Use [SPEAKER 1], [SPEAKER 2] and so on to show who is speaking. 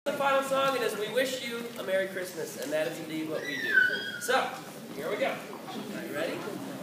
[SPEAKER 1] The final song is We Wish You a Merry Christmas, and that is indeed what we do. So, here we go. Are you ready?